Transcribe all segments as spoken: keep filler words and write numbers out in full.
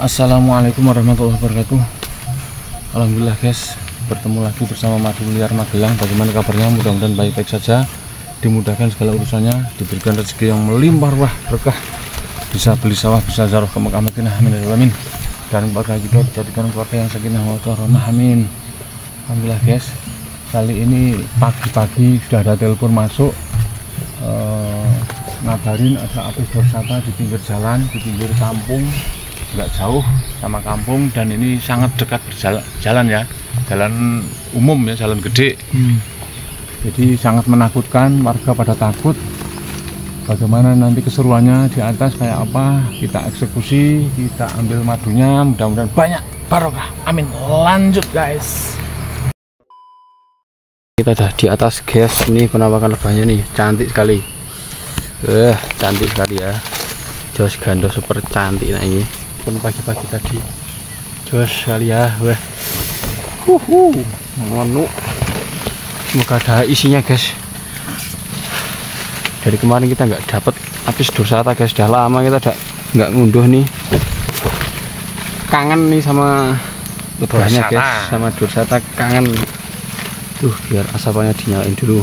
Assalamualaikum warahmatullahi wabarakatuh. Alhamdulillah guys, bertemu lagi bersama Madu Liar Magelang. Bagaimana kabarnya? Mudah-mudahan baik-baik saja, dimudahkan segala urusannya, diberikan rezeki yang melimpah ruah berkah, bisa beli sawah, bisa zaroh ke Mekah Madinah, amin ya amin. Dan keluarga kita dijadikan keluarga yang sakinah mawaddah warahmah, amin. Alhamdulillah guys, kali ini pagi-pagi sudah ada telepon masuk, eh, ngabarin ada api wisata di pinggir jalan, di pinggir kampung, nggak jauh sama kampung, dan ini sangat dekat berjalan jalan ya, jalan umum ya, jalan gede. hmm. Jadi sangat menakutkan, warga pada takut. Bagaimana nanti keseruannya di atas kayak apa, kita eksekusi, kita ambil madunya, mudah-mudahan banyak barokah, amin. Lanjut guys, kita udah di atas guys. Ini penampakan lebahnya nih, cantik sekali. Eh, cantik sekali ya, jos gando super cantik. Nah ini pun pagi-pagi tadi jos sekali ya. Wah, huhu, menu semoga ada isinya guys. Dari kemarin kita nggak dapat apis dorsata guys, sudah lama kita udah nggak ngunduh nih, kangen nih sama lebahnya guys, sama dorsata kangen. Tuh, biar asapannya dinyalain dulu.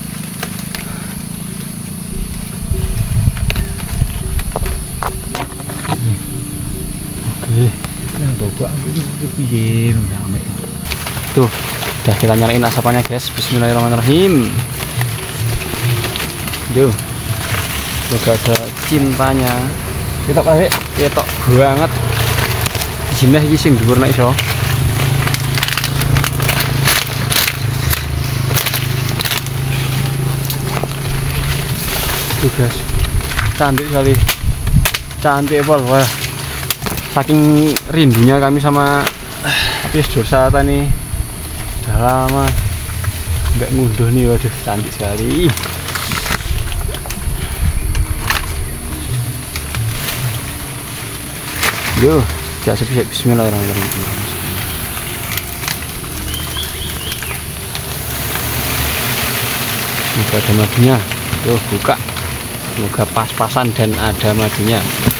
Tuh, udah kita nyalain asapannya guys. Bismillahirrahmanirrahim. Duh, semoga ada cintanya. Kita pakai ketok banget. Jinah iki sing dhuwur nek iso. Tuh guys, cantik sekali, cantik pol. Wah, saking rindunya kami sama apis dorsata nih, udah lama nggak ngunduh nih. Waduh, cantik sekali. Yo, jak sepi, bismillahirrahmanirrahim. Semoga ada madunya. Tuh, buka. Semoga pas-pasan dan ada madunya.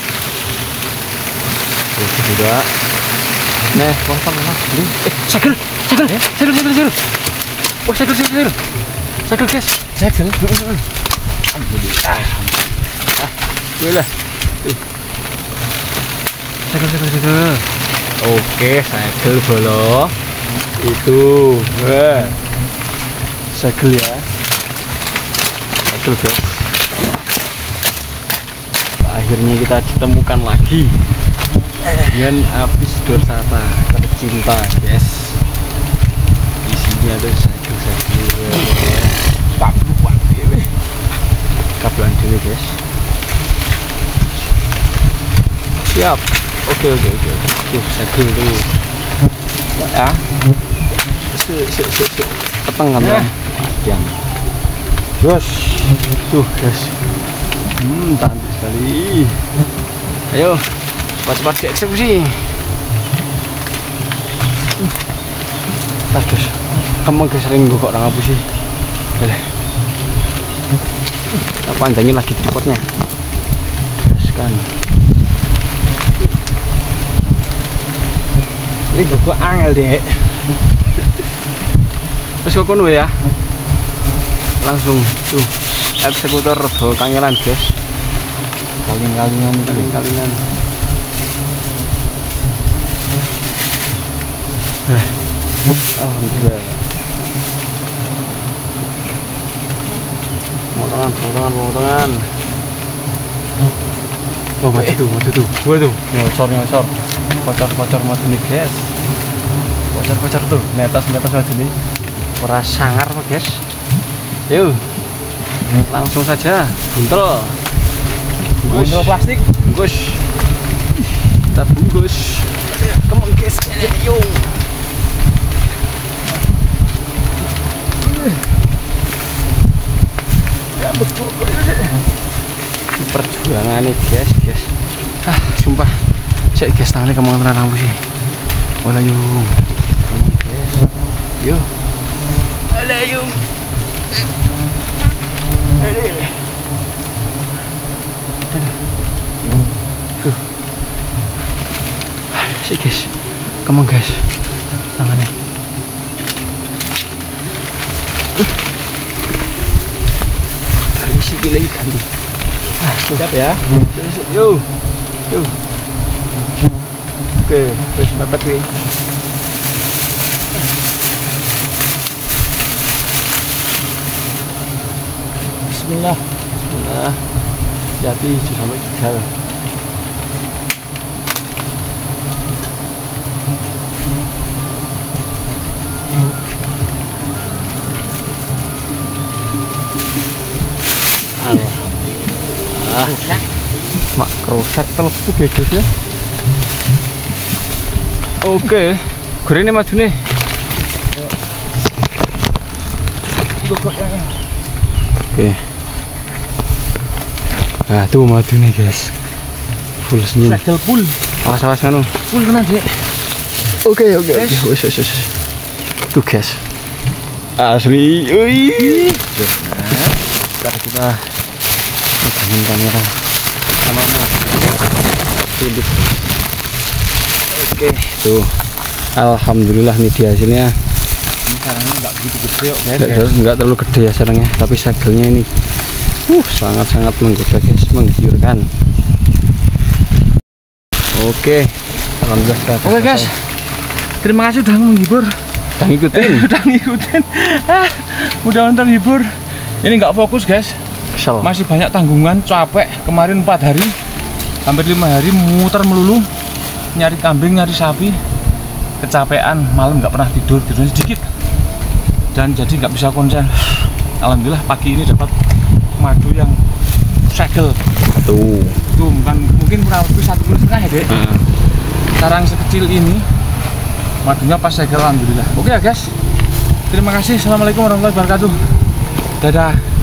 Tuh, juga. Nah, potong mas. Eh, segel, segel, segel, segel, segel. Oh, segel, segel, segel. Segel guys, segel. Alhamdulillah. Ah, boleh. Segel, segel, segel. Oke, segel bolo. Itu, wah, segel ya. Segel guys. Akhirnya kita ditemukan lagi dengan apis dorsata tercinta guys. Isinya ada segel-segel. Kabluan dewe. Kabluan dewe guys. Siap. Oke oke oke. Tuh segel tuh. Ya. Sik sik sik sik. Peteng kan ya. Yang. Jos. Tuh guys. Hmm, cantik sekali. Ayo, cepat-cepat dieksekusi. Bagus. Kamu sering gue kok orang apa sih? Boleh. Kita panjangin lagi tripodnya. Teruskan. Ini gue angel deh. Terus gue kono ya. Langsung tuh. Eksekutor bawa kangelan guys. Kaling-kalingan, kaling-kalingan. Alhamdulillah. Potongan, potongan, potongan. Oh, mati tuh, mati tuh. Gue tuh, nyosor, nyosor. Kocor-kocor mati nih guys. Kocor-kocor tuh, netas, netas mati nih. Ora sangar apa guys. Yuk. Langsung saja buntel, buntel plastik, bungkus, kita bungkus. Come on guys, yo. Ya betul. Perjuangan nih guys, guys. Ah, sumpah, saya guys tangannya kemana terang sih. Wala yung, guys, yo, wala yung. Sik guys, come on guys, tangannya. Dari sini lagi ganti. Ah, siap ya. Yo, yo. Oke, terus mepet nih. Bismillah. Bismillah. Jadi sampai tiga. Alhamdulillah. Mak kroset telepu guys ya. Oke, gorengnya maju nih. Oke. Nah, tuh maju nih guys. Full senyum. Segel full. Awas-awas kan. Full kena, Dek. Oke, oke. Wes, wes, wes. Tuh guys. Asli. Wih. Nah, sekarang kita megangin kamera sama-sama. Tulis. Oke, tuh. Alhamdulillah nih dia hasilnya. Ini sarangnya nggak begitu gede kok, guys. Nggak, nggak terlalu gede ya sarangnya, tapi segelnya ini uh sangat-sangat menggoda guys, menggiurkan. Oke, alhamdulillah. Oke guys, terima kasih udah menghibur, udah ngikutin, udah ngikutin. Ah, mudah-mudahan terhibur. Ini nggak fokus guys, kesel. Masih banyak tanggungan, capek. Kemarin empat hari, hampir lima hari muter melulu, nyari kambing, nyari sapi. Kecapean, malam nggak pernah tidur, tidurnya sedikit, dan jadi nggak bisa konsen. Alhamdulillah pagi ini dapat madu yang segel. Tuh, tuh bukan mungkin kurang lebih satu kilo setengah ya, Dek. Hmm. Sarang sekecil ini madunya pas segel, alhamdulillah. Oke ya guys, terima kasih. Assalamualaikum warahmatullahi wabarakatuh. Dadah.